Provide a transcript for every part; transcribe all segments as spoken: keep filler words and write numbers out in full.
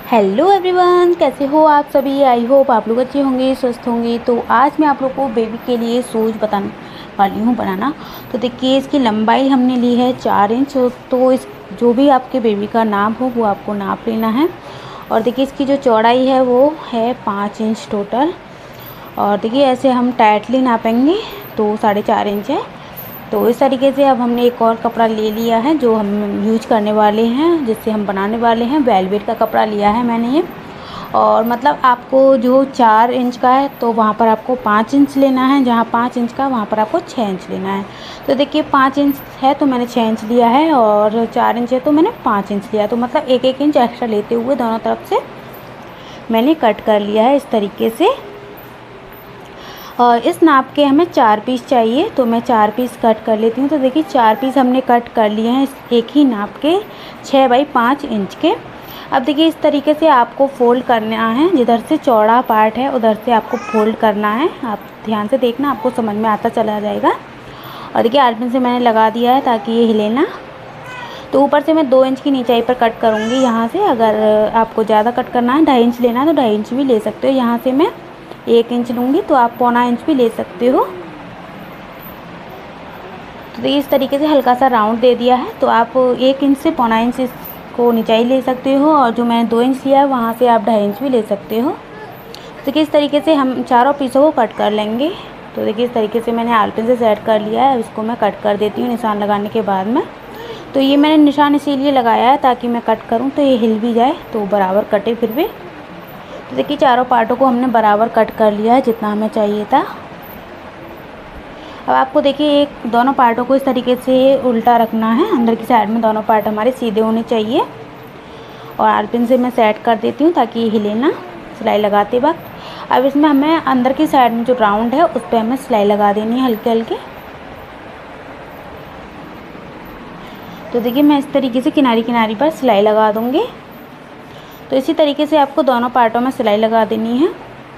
Hello everyone, कैसे हो आप सभी। आई होप आप लोग अच्छे होंगे, स्वस्थ होंगे। तो आज मैं आप लोग को बेबी के लिए शूज़ बताने वाली हूँ बनाना। तो देखिए, इसकी लंबाई हमने ली है चार इंच। तो इस जो भी आपके बेबी का नाप हो वो आपको नाप लेना है। और देखिए, इसकी जो चौड़ाई है वो है पाँच इंच टोटल। और देखिए, ऐसे हम टाइटली नापेंगे तो साढ़े चार इंच है। तो इस तरीके से अब हमने एक और कपड़ा ले लिया है जो हम यूज करने वाले हैं, जिससे हम बनाने वाले हैं। वेलवेट का कपड़ा लिया है मैंने ये। और मतलब आपको जो चार इंच का है तो वहाँ पर आपको पाँच इंच लेना है, जहाँ पाँच इंच का वहाँ पर आपको छः इंच लेना है। तो देखिए, पाँच इंच है तो मैंने छः इंच लिया है, और चार इंच है तो मैंने पाँच इंच लिया। तो मतलब एक एक इंच एक्स्ट्रा लेते हुए दोनों तरफ से मैंने कट कर लिया है इस तरीके से। और इस नाप के हमें चार पीस चाहिए, तो मैं चार पीस कट कर लेती हूँ। तो देखिए, चार पीस हमने कट कर लिए हैं एक ही नाप के, छः बाई पाँच इंच के। अब देखिए, इस तरीके से आपको फोल्ड करना है। जिधर से चौड़ा पार्ट है उधर से आपको फोल्ड करना है। आप ध्यान से देखना, आपको समझ में आता चला जाएगा। और देखिए, आर्पिन से मैंने लगा दिया है ताकि ये हिले ना। तो ऊपर से मैं दो इंच की नीचाई पर कट करूँगी यहाँ से। अगर आपको ज़्यादा कट करना है, ढाई इंच लेना है तो ढाई इंच भी ले सकते हो। यहाँ से मैं एक इंच लूँगी तो आप पौना इंच भी ले सकते हो। तो देखिए, इस तरीके से हल्का सा राउंड दे दिया है। तो आप एक इंच से पौना इंच इसको नीचाई ले सकते हो, और जो मैंने दो इंच लिया है वहाँ से आप ढाई इंच भी ले सकते हो। तो देखिए, इस तरीके से हम चारों पीसों को कट कर लेंगे। तो देखिए, इस तरीके से मैंने आर्पिन से सेट कर लिया है। इसको मैं कट कर देती हूँ निशान लगाने के बाद में। तो ये मैंने निशान इसीलिए लगाया है ताकि मैं कट करूँ तो ये हिल भी जाए, तो बराबर कटे फिर भी। तो देखिए, चारों पार्टों को हमने बराबर कट कर लिया है जितना हमें चाहिए था। अब आपको देखिए, एक दोनों पार्टों को इस तरीके से उल्टा रखना है। अंदर की साइड में दोनों पार्ट हमारे सीधे होने चाहिए। और आर्पिन से मैं सेट कर देती हूँ ताकि ये हिले ना सिलाई लगाते वक्त। अब इसमें हमें अंदर की साइड में जो राउंड है उस पर हमें सिलाई लगा देनी है हल्के हल्के। तो देखिए, मैं इस तरीके से किनारी किनारी पर सिलाई लगा दूँगी। तो इसी तरीके से आपको दोनों पार्टों में सिलाई लगा देनी है।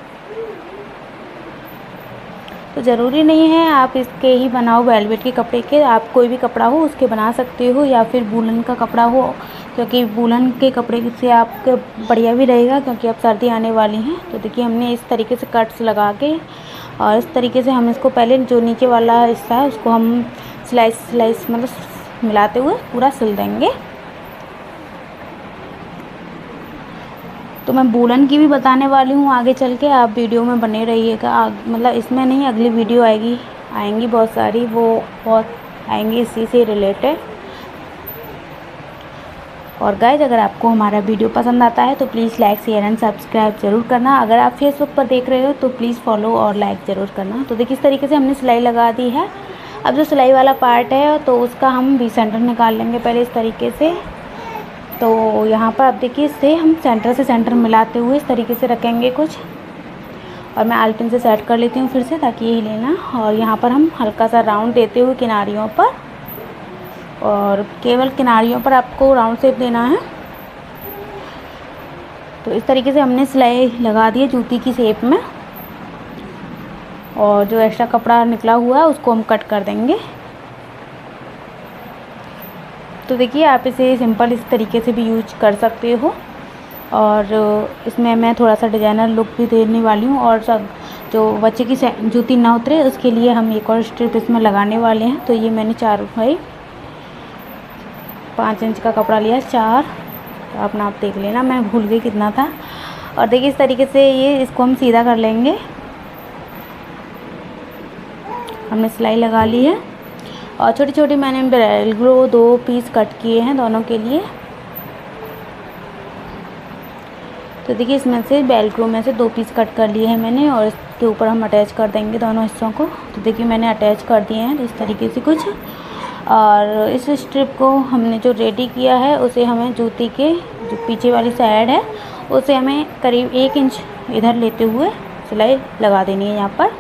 तो ज़रूरी नहीं है आप इसके ही बनाओ वेलवेट के कपड़े के, आप कोई भी कपड़ा हो उसके बना सकते हो, या फिर वूलन का कपड़ा हो, क्योंकि वूलन के कपड़े से आपके बढ़िया भी रहेगा, क्योंकि अब सर्दी आने वाली हैं। तो देखिए, हमने इस तरीके से कट्स लगा के, और इस तरीके से हम इसको पहले जो नीचे वाला हिस्सा है उसको हम स्लाइस स्लाइस मतलब मिलाते हुए पूरा सिल देंगे। तो मैं वूलन की भी बताने वाली हूँ आगे चल के, आप वीडियो में बने रहिएगा। मतलब इसमें नहीं, अगली वीडियो आएगी आएंगी बहुत सारी, वो बहुत आएंगी इसी से रिलेटेड। और गाइज, अगर आपको हमारा वीडियो पसंद आता है तो please like share and subscribe ज़रूर करना। अगर आप फेसबुक पर देख रहे हो तो प्लीज़ फॉलो और लाइक ज़रूर करना। तो देखिए, इस तरीके से हमने सिलाई लगा दी है। अब जो सिलाई वाला पार्ट है तो उसका हम भी सेंटर निकाल लेंगे पहले इस तरीके से। तो यहाँ पर आप देखिए, इससे हम सेंटर से सेंटर मिलाते हुए इस तरीके से रखेंगे कुछ। और मैं आर्पिन से सेट कर लेती हूँ फिर से ताकि ये हिले ना। और यहाँ पर हम हल्का सा राउंड देते हुए किनारियों पर, और केवल किनारियों पर आपको राउंड शेप देना है। तो इस तरीके से हमने सिलाई लगा दी है जूती की शेप में। और जो एक्स्ट्रा कपड़ा निकला हुआ है उसको हम कट कर देंगे। तो देखिए, आप इसे सिंपल इस तरीके से भी यूज कर सकते हो। और इसमें मैं थोड़ा सा डिज़ाइनर लुक भी देने वाली हूँ। और सब जो बच्चे की जूती ना उतरे उसके लिए हम एक और स्ट्रिप इसमें लगाने वाले हैं। तो ये मैंने चार भाई पाँच इंच का कपड़ा लिया, चार। तो आप नाप देख लेना, मैं भूल गई कितना था। और देखिए, इस तरीके से ये इसको हम सीधा कर लेंगे। हमने सिलाई लगा ली है। और छोटी छोटी मैंने वेलक्रो दो पीस कट किए हैं दोनों के लिए। तो देखिए, इसमें से वेलक्रो में से दो पीस कट कर लिए हैं मैंने, और इसके ऊपर हम अटैच कर देंगे दोनों हिस्सों को। तो देखिए, मैंने अटैच कर दिए हैं इस तरीके से कुछ। और इस स्ट्रिप को हमने जो रेडी किया है उसे हमें जूती के जो पीछे वाली साइड है उसे हमें करीब एक इंच इधर लेते हुए सिलाई लगा देनी है यहाँ पर।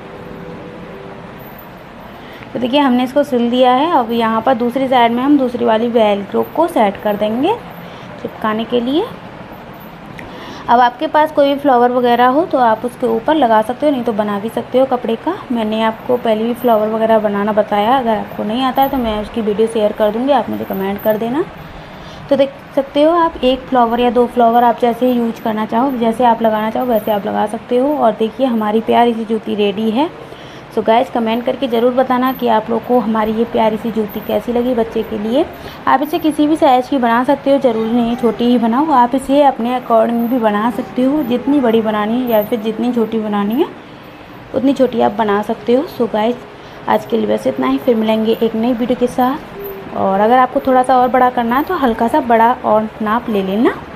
तो देखिए, हमने इसको सिल दिया है। अब यहाँ पर दूसरी साइड में हम दूसरी वाली वेलक्रो को सेट कर देंगे चिपकाने के लिए। अब आपके पास कोई भी फ्लावर वगैरह हो तो आप उसके ऊपर लगा सकते हो, नहीं तो बना भी सकते हो कपड़े का। मैंने आपको पहले भी फ्लावर वगैरह बनाना बताया। अगर आपको नहीं आता है तो मैं उसकी वीडियो शेयर कर दूँगी, आप मुझे कमेंट कर देना। तो देख सकते हो आप एक फ्लावर या दो फ्लावर, आप जैसे यूज करना चाहो, जैसे आप लगाना चाहो वैसे आप लगा सकते हो। और देखिए हमारी प्यारी सी जूती रेडी है। सो गाइस कमेंट करके ज़रूर बताना कि आप लोग को हमारी ये प्यारी सी जूती कैसी लगी बच्चे के लिए। आप इसे किसी भी साइज़ की बना सकते हो, ज़रूरी नहीं छोटी ही बनाओ, आप इसे अपने अकॉर्डिंग भी बना सकते हो। जितनी बड़ी बनानी है या फिर जितनी छोटी बनानी है उतनी छोटी आप बना सकते हो। सो गाइस आज के लिए बस इतना ही, फिर मिलेंगे एक नई वीडियो के साथ। और अगर आपको थोड़ा सा और बड़ा करना है तो हल्का सा बड़ा और नाप ले लेना।